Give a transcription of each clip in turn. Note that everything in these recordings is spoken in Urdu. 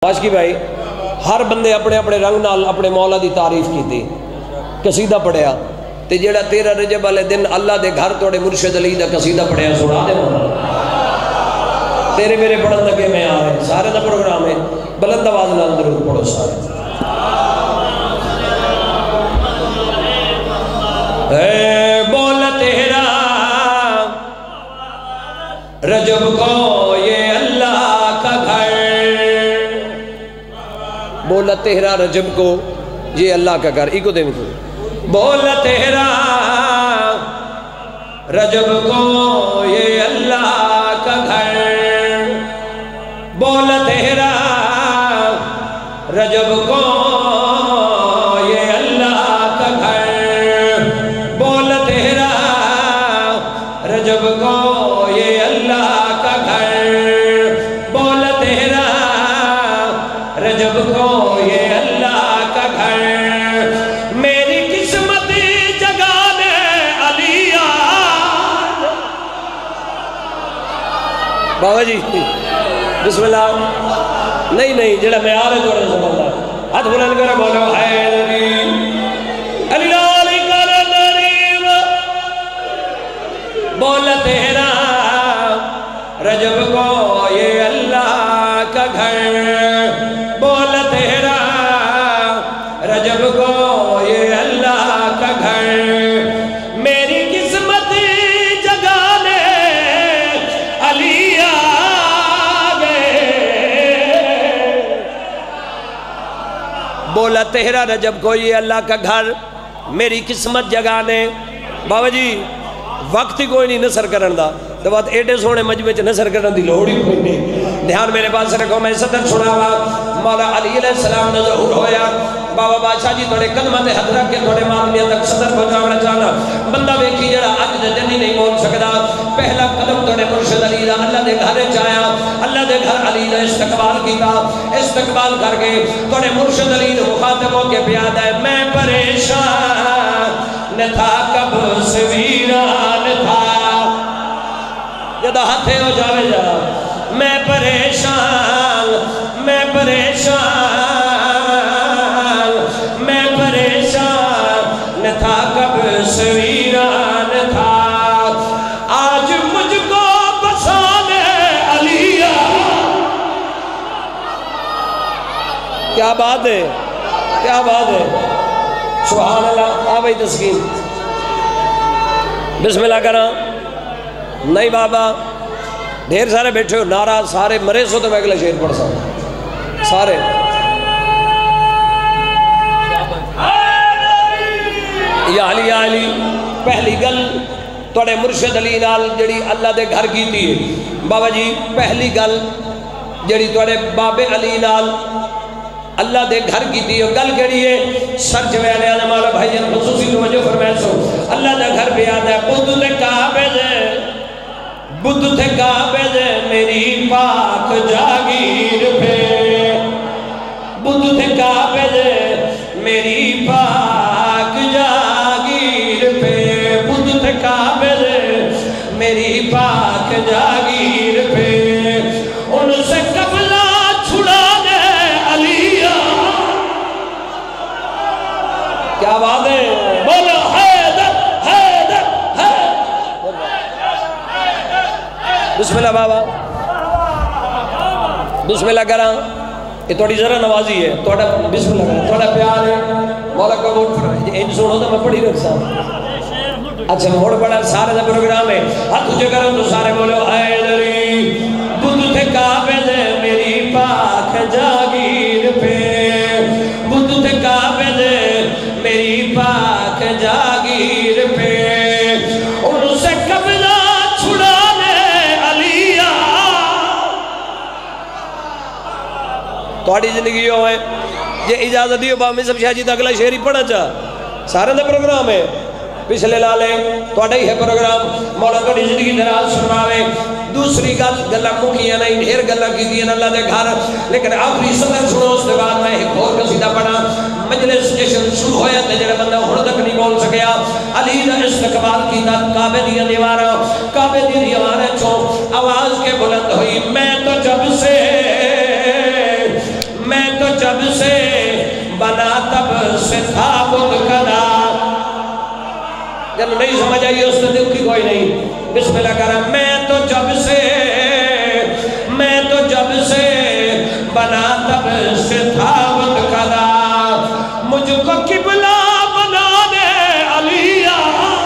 آج کی بھائی ہر بندے اپنے اپنے رنگ نال اپنے مولا دی تعریف کی تھی قصیدہ پڑھیا تے جیڑا 13 رجب والے دن اللہ دے گھر توڑے مرشد علی دا قصیدہ پڑھیا سنا دے مولا تیرے میرے پڑھن لگے میں آ رہے سارے دا پروگرام ہے بلند آواز نال درود پڑھو سارے اے بول تیرا رجب کو یہ اللہ کا گھر بولا تیرا رجب کو یہ اللہ کا گھر ایک دے میں بولا تیرا رجب کو یہ اللہ کا گھر بولا تیرا رجب کو یہ اللہ کا گھر بولا تیرا رجب کو یہ اللہ کا گھر بولا تیرا رجب کو یہ اللہ کا گھر میری قسمت جگانے علی بابا جی بسم اللہ نہیں جڑا میں آ رہے تو رہے سب اللہ ہاتھ بلند کرو بولو حیدری علی لالی کر نریب بولا تیرا رجب کو یہ اللہ کا گھر بولا تیرا رجب کو یہ اللہ کا گھر میری قسمت جگانے علی آگے بولا تیرا رجب کو یہ اللہ کا گھر میری قسمت جگانے بابا جی وقت ہی کوئی نہیں نثر کرن دا تو بات ایڈے سونے مجمع چ نثر کرن دی لوڑ ہی کوئی نہیں دھیان میرے پاس رکھو میں صدر سناوا مولا علی علیہ السلام نے ظہور ہویا بابا بادشاہ جی تھوڑے قدمہ تے حد رکھ کے تھوڑے مانگنے تک صدر پہنچاونا چاہنا بندہ ویکھی جڑا اج دے دن ہی نہیں بول سکدا پہلا قدم تھوڑے مرشد علی دا اللہ دے گھر چایا اللہ دے گھر علی دا استقبال کیتا استقبال کر کے تھوڑے مرشد علی نے مخاطب ہو کے پیاد ہے میں پریشان نہ تھا کب سے ویران تھا جدہ ہاتھے ہو جاوے جا میں پریشان میں پریشان نہ تھا کب سے ویران تھا آج مجھ کو بسانے علی کیا بات ہے کیا بات ہے سبحان اللہ آبائی تسکین بسم اللہ کرنا نہیں بابا ڈھیر سارے بیٹھے ہو ناراض سارے مرے سو تو میں اگلا شعر پڑھ سکتا سارے یا علی پہلی گل توڑے مرشد علی نال جڑی اللہ دے گھر کی تھی بابا جی پہلی گل جڑی توڑے باب علی نال اللہ دے گھر کی تھی گل کیڑی ہے سر جوے علیہ نمالا بھائی جن خصوصی توجہ فرمائے سو اللہ دے گھر بھی آتا ہے بدھ دے کعبے دے بدھ تھے کعبے دے میری پاک جاگیر پہ بدھ تھے کعبے دے میری پاک جاگیر پہ بدھ تھے کعبے دے میری پاک جاگیر پہ ان سے قبلہ چھڑا دے علی کیا بات ہے بولو حیدر حیدر بسم اللہ بابا بسم اللہ کرا یہ توڑی ذرا نوازی ہے توڑا بسم اللہ کرا توڑا پیار ہے مولا قبول فرمائے ان سنو تو میں پڑھی رکھسا اچھا موڑ پڑھا سارے دا پروگرام ہے ہاتھ تجھے کرو تو سارے بولو حیدری بدھ تھے کعبے دے میری پاک جاگیر پہ بدھ تھے کعبے دے میری پاک جاگیر پہ ان سے قبلہ توڑی زندگی ہوئے یہ اجازت دیو بابا مصب شاہ جی تا اگلا شہری پڑھا چاہ سارے دے پروگرام ہے پچھلے لالے توڑا ہی ہے پروگرام مولا توڑی زندگی دراز سناوے دوسری گلہ مکیاں نہیں ڈھیر گلہ کی دیا اللہ دے گھر لیکن آخری صدر سنو اس کے بعد میں ایک اور قصیدہ پڑھا مجلس جشن شروع ہویا تے جڑے بندہ ہن تک نہیں بول سکیا علی نے استقبال کیتا کعبے دی دیواریں چوں آواز کے بلند ہوئی میں تو جب سے سے تھا بدھ کدا جب نہیں سمجھ آئی اس نے دکھی کوئی نہیں بسم اللہ کرم میں تو جب سے بنا تب سے تھا بدھ کدا مجھ کو قبلہ بنا دے علیہ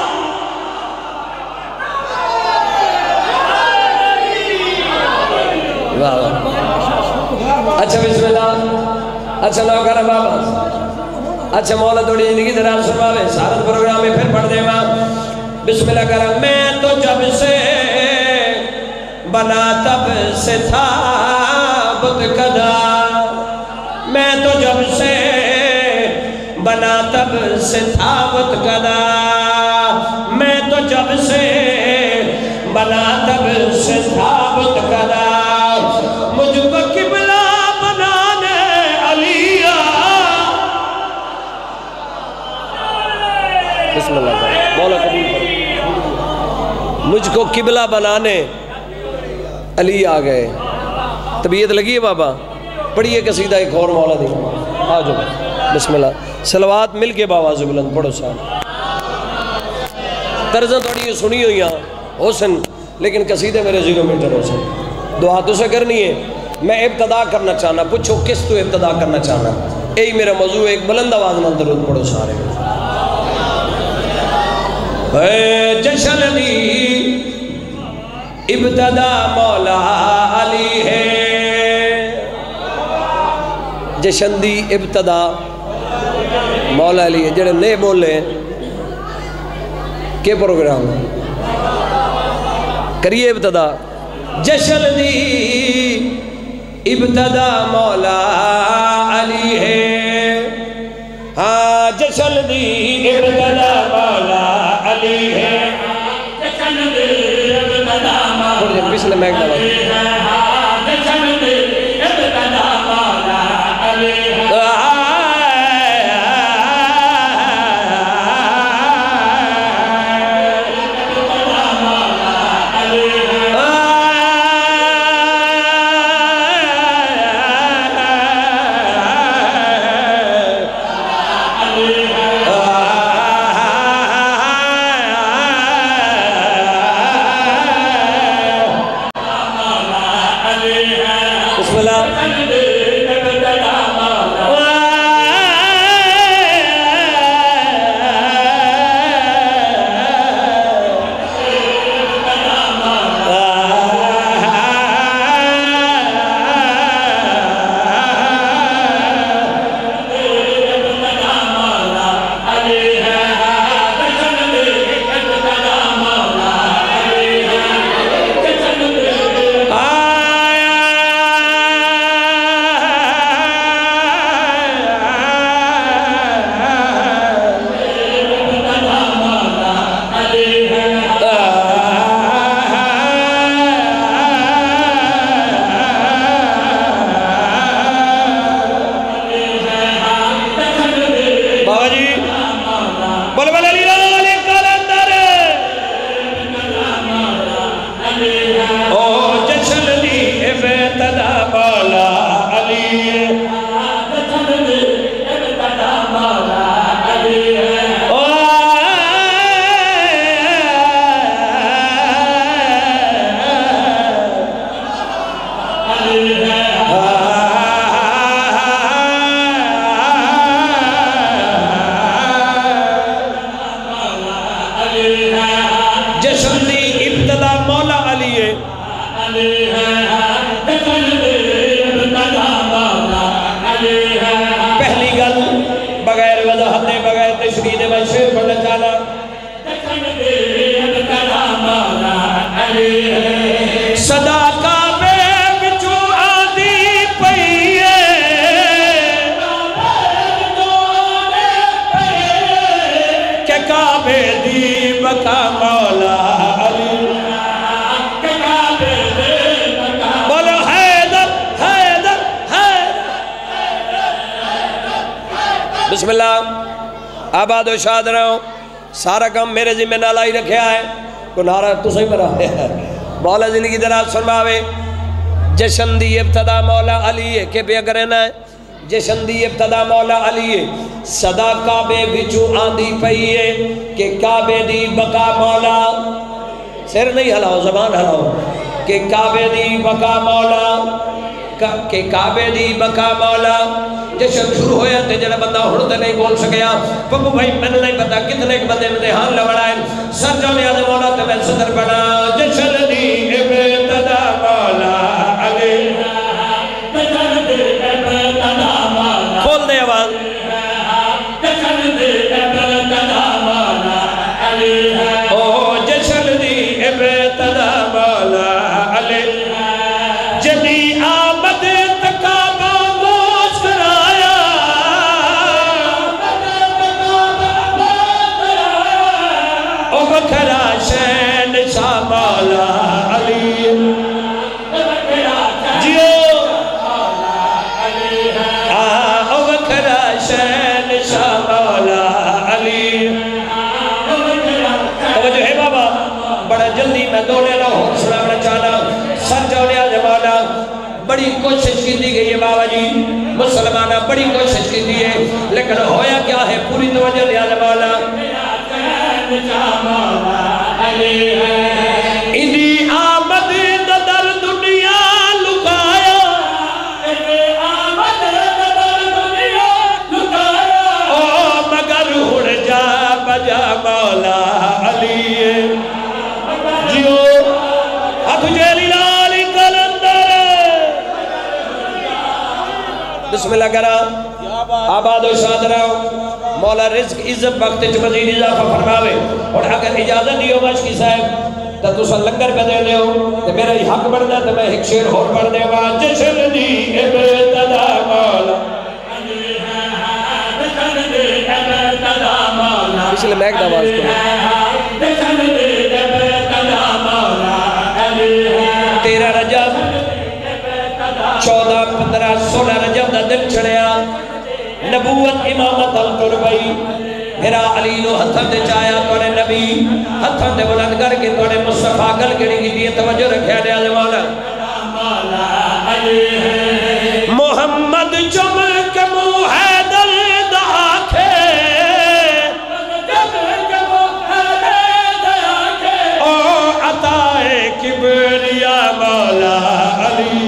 اچھا بسم اللہ اچھا نو کرم بابا اچھا مولا توڑی زندگی دراز سنواوے سارت پروگرام میں پھر پڑھ دے ماں بسم اللہ کرم میں تو جب سے بنا تب سے تھا بدھ کدا میں تو جب سے بنا تب سے تھا بدھ کدا میں تو جب سے بنا تب سے تھا بدھ کدا مجھ کو قبلہ بنانے علیہ بسم اللہ مولا قبول کرو مجھ کو قبلہ بنانے علی آ گئے طبیعت لگی ہے بابا پڑھیے قصیدہ ایک اور مولا دی آجو بسم اللہ صلوات مل کے باواز بلند پڑھو صاحب طرزیں تھوڑی یہ سنی ہوئی ہیں حسن لیکن قصیدے میرے 0 میٹر حسن دعا تو سے کرنی ہے میں ابتدا کرنا چاہنا پوچھو کس تو ابتدا کرنا چاہنا یہی میرا موضوع ایک بلند آواز نہ درود پڑھو سارے جشن دی ابتدا مولا علی ہے جشن دی ابتدا مولا علی ہے جڑے نئے بولے کے پروگرام کریے ابتدا جشن دی ابتدا مولا علی ہے ہاں جشن دی ابتدا مولا علی ہے جشن دی ابتدا مولا پچھلے میک دعوت جشن دی ابتدا مولا علی ہے بسم اللہ آباد و شاد رہو سارا کام میرے ذمہ نہ لائی رکھیا ہے کو نعرہ تو صحیح مرا ہے مولا زندگی دراز فرماوے جشن دی ابتدا مولا علی ہے کہ پہ اگر ہے جشن دی ابتدا مولا علی صدا کعبے بچو آندھی پئیے کہ کعبے دی بقا مولا سر نہیں ہلاؤ زبان ہلاؤ کہ کعبے دی بقا مولا کہ کعبے دی بقا مولا جشن شروع ہویا تے جڑا بندہ ہڑتے نہیں بول سکیا پپو بھائی میں نہیں پتا کتنے ایک بندے میں ہاں لوڑائے سر جو لیا دے مولا تے میں صدر پڑھا جشن دی ابتدا مولا علی جشن دی ابتدا مولا کھول دے آواز جشن دی ابتدا مولا علی او جشن دی ابتدا مولا علی جدی آمد تکابہ موج کرایا او بکھرا شین شاہ مولا علی جیو او بکھرا شین شاہ مولا علی توجہ ہے بابا بڑا جلدی میں دوڑے نہ ہوں سلامنا چاہنا سر جوڑے آج مولا بڑی کوشش کی دی گئی ہے بابا جی مسلمانہ بڑی کوشش کی دی ہے لیکن ہویا کیا ہے پوری توجہ لیا جا مولا انہی آمد در دنیا لکایا او مگر ہڑ جا بجا مولا علی جیو ہاتھ جیلی لالی کلندر بسم اللہ کرا آباد و شاد رہو مولا رزق عزت بخت مزید اضافہ فرماوے اور اگر اجازت دیو مشکی صاحب تو تسا لنگر پہ دے دیو تو میرا ہی حق بڑھ دے تو میں ایک شیر اور پڑھ دے گا جشن دی ابتدا مولا اس لئے میں ایک دعواز کروں 13 رجب 14 15 16 رجب دا دن چڑھیا نبوت امامت الٹر بھئی میرا علی نو ہتھن دے چایا توڑے نبی ہتھن دے بلند کر کے توڑے مصطفیٰ گل کری کی دیئے توجہ رکھیا دے آلے مولا محمد چمک موحیدر دہاکے او عطائے کبریا مولا علی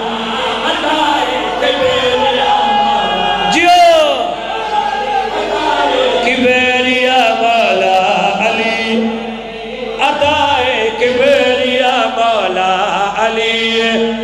کبریا مولا علی عطائے کبریا مولا علی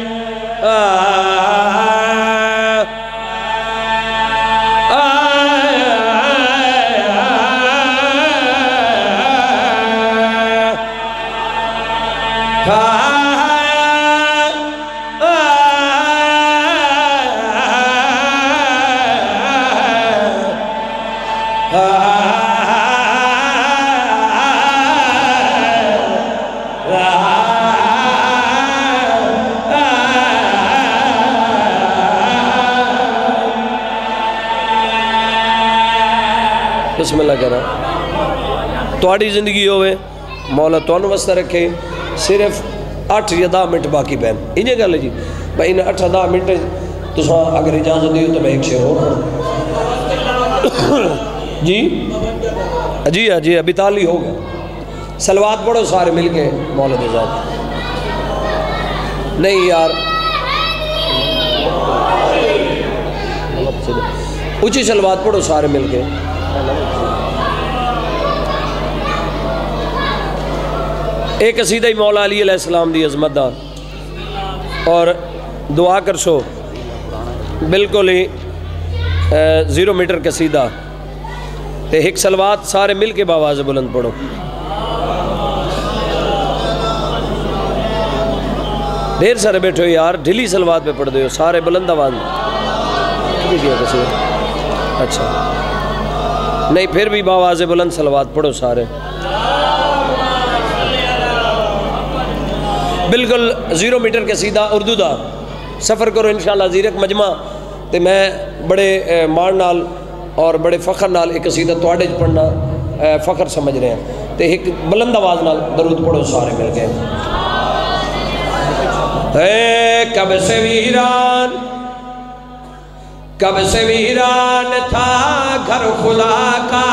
بسم اللہ کہنا توڑی زندگی ہوئے مولا توانو وستہ رکھے صرف 8 یا 10 منٹ باقی بہن انہیں کہا لے جی میں انہیں 8-10 منٹ تو ساں اگر اجازت دیو تو میں ایک شیر ہو جی جی جی ابھی تالی ہو گیا سلوات پڑھو سارے مل کے مولا دے ذات نہیں یار اچھی سلوات پڑھو سارے مل کے ایک قصیدہ مولا علی علیہ السلام دی عظمت دا اور دعا کر سو بالکل ہی 0 میٹر قصیدہ تے ایک سلوات سارے مل کے باواز بلند پڑھو دیر سارے بیٹھو یار ڈھلی سلوات پہ پڑھ دے سارے بلند آواز اچھا نہیں پھر بھی باواز بلند سلوات پڑھو سارے بالکل 0 میٹر قصیدہ اردو دا سفر کرو انشاءاللہ زیرک مجمع تے میں بڑے مان نال اور بڑے فخر نال ایک قصیدہ توڑے پڑھنا فخر سمجھ رہے ہیں تے ایک بلند آواز نال درود پڑھو سارے مل گئے اے کب سے ویران کب سے ویران تھا گھر خدا کا،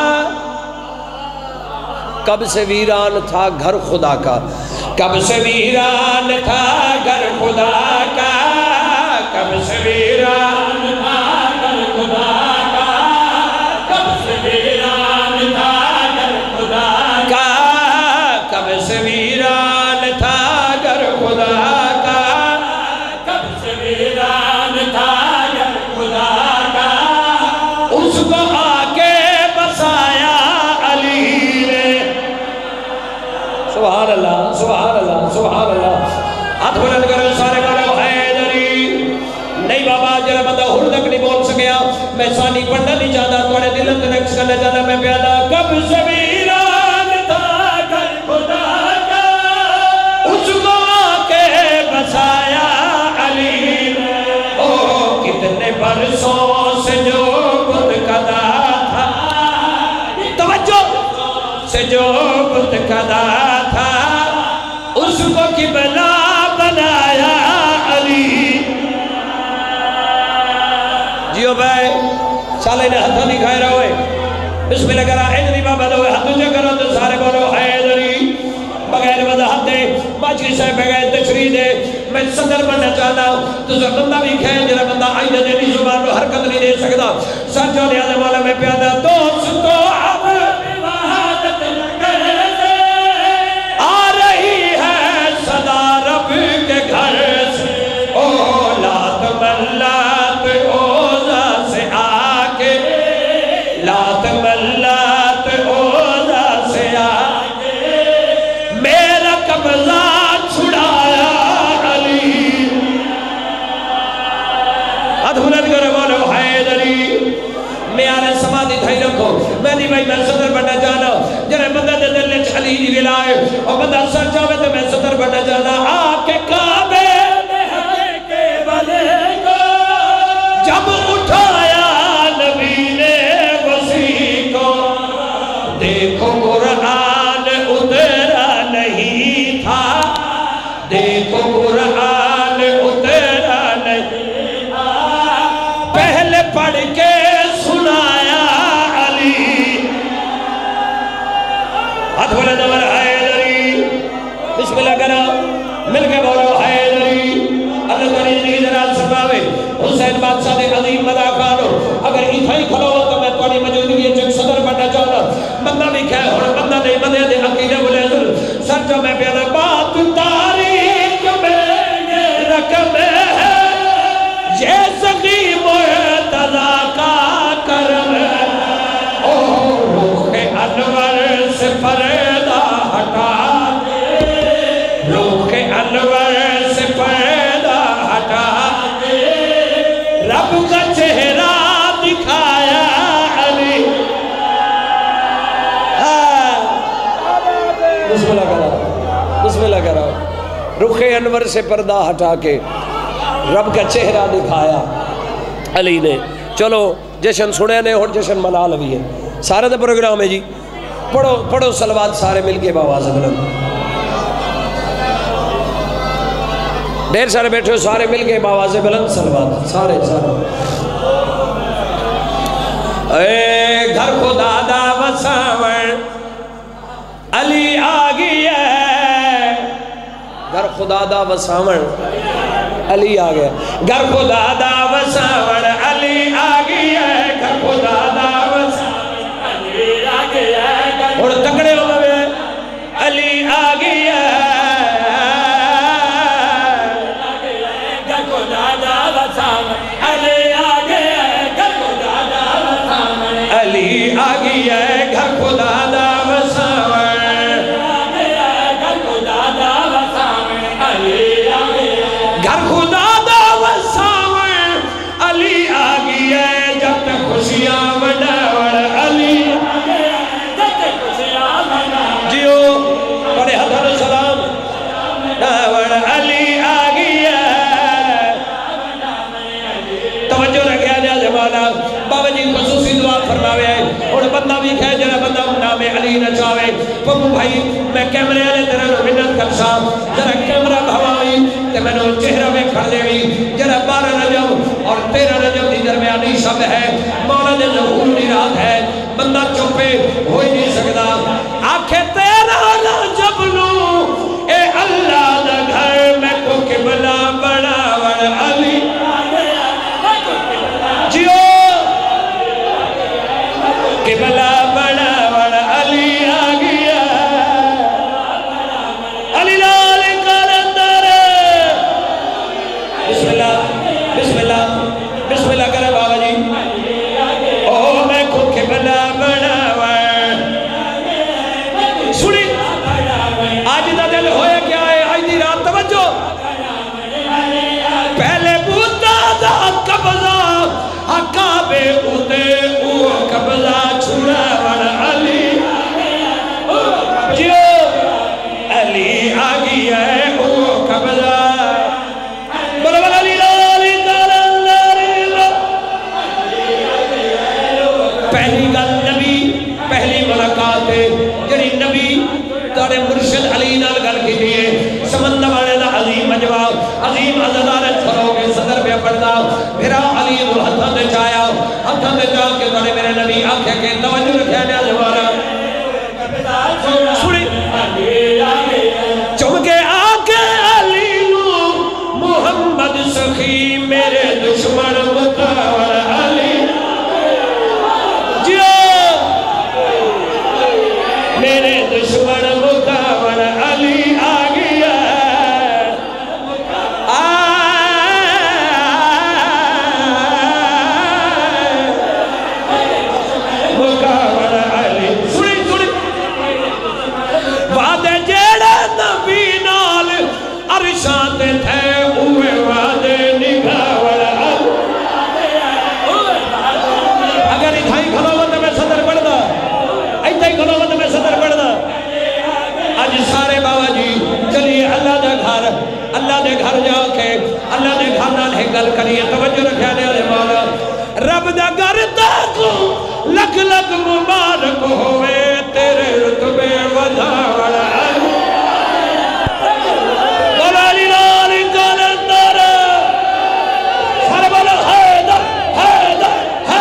کب سے ویران تھا گھر خدا کا، کب سے ویران تھا گھر خدا کا، کب سے ویران تھا گھر خدا کا، کب سے ویران تھا گھر خدا کا، کب سے ویران تھا گھر خدا کا، کب سے ویران تھا گھر خدا کا، اس کو آ کے بسایا علی نے۔ سبحان اللہ سبحان اللہ سبحان اللہ، ہاتھ بلند کرو سارے بولو حیدری۔ نہیں بابا جرا بندہ ہر تک نہیں بول سکیا، میں ثانی پڑھنا نہیں چاہتا، توڑے دل اندر رکس کرنا چاہتا، میں پیادا کب سے ویران تھا گھر خدا کا، اس کو آکے بسایا علی نے۔ او کتنے برسوں سے جو بت کدا تھا، توجہ سے جو بت کدا تھا، اس کو قبلہ بنایا علی۔ جیو بھائی سالے نے ہاتھوں نہیں کھائے رہے، بسم اللہ کرا حیدری بابا دو ہاتھوں جو کرو تو سارے بولو حیدری۔ بغیر وضاحت دے باجی صاحب بغیر تشریح دے میں صدر بننا چاہتا ہوں، تو جو بندہ بھی کھائے جنہ بندہ آئیدہ دینی زبان کو حرکت نہیں دے سکتا، سر جو نیازے مولا میں پیادا دوستو اب وحادت کرے دے، آ رہی ہے صدا رب کے گھر سے، او لات ملات اوزا سے آکے، لات ملات اوزا سے آکے، میرا قبضہ چھڑایا علی۔ ادھولت کرے بولو حیدری، میارے سمادی تھائی رکھو، میں نہیں بھائی میں صدر بننا چاہنا، جنہیں بندہ دے دل علی دی ولائے، اور بندہ سر چاہوے تو میں صدر بننا چاہنا، آکے کعبے کے بلے کو جب اٹھایا نبی نے وسیع کو، دیکھو قرآن اترا نہیں تھا، دیکھو قرآن اترا نہیں تھا، پہلے پڑھ کے سنایا علی۔ ہاتھ بولے دور حیدری، بسم اللہ کرا مل کے بولو حیدری۔ اللہ تعالی زندگی جنال سرماوے حسین بادشاہ دے عظیم مدہ کانو، اگر ایتھائی کھلو تو میں توڑی موجودگی چک صدر بننا چاہتا، بندہ بھی کہے اور بندہ نہیں بندے دے عقیدے بلے ذل سر جو میں پیادا بات تاریخ میں یہ رقم ہے، یہ سقی مرتضی کا کرم ہے، او روح انور سے پردہ ہٹا دے، روح انور سے پردہ ہٹا دے، رب کا چہرہ دکھایا علی۔ بسم اللہ کرا بسم اللہ کرا، رخ انور سے پردہ ہٹا کے رب کا چہرہ دکھایا علی نے۔ چلو جشن سنے نے اور جشن منا لوی ہے، سارے دے پروگرام ہے جی، پڑھو صلوات سارے مل کے باواز بلند، ڈھیر سارے بیٹھے ہو سارے مل کے باواز بلند صلوات سارے سارے۔ اے گھر خدا دا وساور علی آگئی ہے، گھر خدا دا وساور علی آگیا، گھر خدا دا وساور علی آگئی ہے، گھر خدا دا وساور علی آگیا ہے، اور تکڑے ہو گئے علی آگئی ہے، گھر خدا دا وساور علی آگیا ہے، گھر خدا دا وساور علی آگئی ہے، گھر خدا دا وساور گھر خدا دا وساور علی آگئی ہے، جب تک خوشیاں مناور علی جب تک خوشیاں مناور جیو بڑے حضر سلام مناور علی آگئی ہے۔ توجہ رکھیا جا زمانہ بابا جی خصوصی دعا فرماوے ہیں، اور بندہ بھی کہے جنہ بندہ نام علی نہ چاہے، پپو بھائی میں کیمرے آلے تیرے نو منت کرسا، ذرا کیمرہ بھوائی تے میں نو چہرہ میں کھڑ دے گی، جنہ 12 رجب اور 13 رجب دی درمیان شب ہے مولا دے ظہور دی رات ہے بندہ چپے ہو ہی نہیں سکتا آنکھیں تیرا لا جبلو اے اللہ دا گھر میں کو قبلہ بڑا بڑا علی جیو قبلہ بڑا بڑا علی آ گیا علی لال کلندر بسم اللہ بسم اللہ بسم اللہ کرے بابا جی او میں کو قبلہ بڑا بڑا سنی آج دا دل ہویا کیا ہے آج دی رات توجہ پہلے بوتا دا قبضہ حقابے اُتے او قبضہ چھوڑا بڑا علی جیو علی آگی ہے او قبضہ بڑا بڑا علی لالی پہلی گل نبی پہلی ملاقات ہے جڑی نبی تارے مرشد علی نال گل کی دیئے سمندہ والے دا عظیم مجواب عظیم عزدارت فرو کے صدر پہ پڑھنا میرا علی دل ہتھاں دے چایا ہتھاں دے چاہ کے تارے میرے نبی آنکھیں کے توجہ رکھے نے آجوانا سنی چمکے آنکھیں علی نو محمد سخی میرے دشمن مقاور علی میرے دشمن مقاور علی آ گیا مقاور علی سنی سنی وعدے جیڑے نبی نال عرشاں تے تھے اوے وعدے نگاور علی اگر اتھائی کھلو وقت میں صدر پڑھ دا ایتھے ہی کھلو وقت میں صدر پڑھ دا آج سارے بابا جی چلیے اللہ دے گھر جا کے اللہ دے گھر نال ہے گل کریے توجہ رکھیا نے آلے مولا رب دا گھر تاکو لکھ لکھ مبارک ہوئے تیرے رتبے وداوڑ علی بولا علی لالی کلندر سارے بولا حیدر حیدر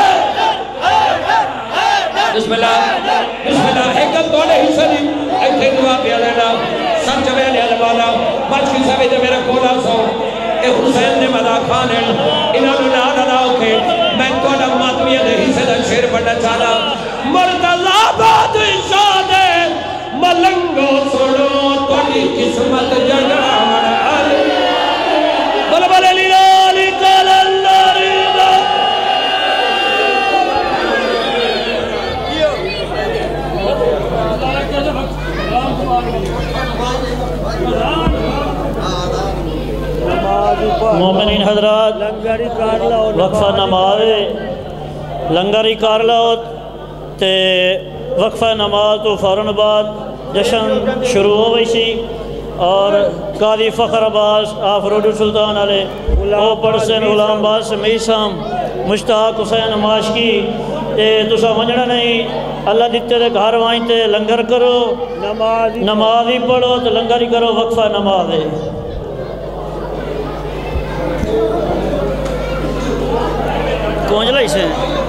بسم اللہ ایک گل توڑے حصہ دی ایتھے دعا پیا لینا سب جوے لیا لبالا بچ کی سبھی دے میرے کولا سو اے حسین نے مدا کھانے انہاں نے نہ لاؤ کے میں توڑا ماتمیہ دے حصہ دا شیر پڑھنا چاہنا مرتضی بادشاہ دے ملنگو سنو توڑی قسمت جگاوڑ علی بولا بولا علی لالی کلندر مومنین حضرات وقفہ نماز لنگری کارلاؤ تے وقفہ نماز تو فوراً بعد جشن شروع ہو گئی سی اور قاضی فخر عباس آفرود سلطان علیہ او پرسن غلام باز سمیسام مشتاق حسین ماشکی تے تسا منجڑا نہیں اللہ دیتے دے گھر وائیں تے لنگر کرو نماز ہی پڑھو تے لنگر ہی کرو وقفہ نماز ہے کونج لائی سے